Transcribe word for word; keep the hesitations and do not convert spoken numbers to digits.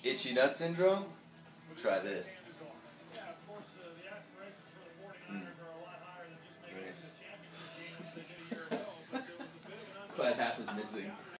Itchy nut syndrome? Try this. Mm. Nice. Glad half is missing.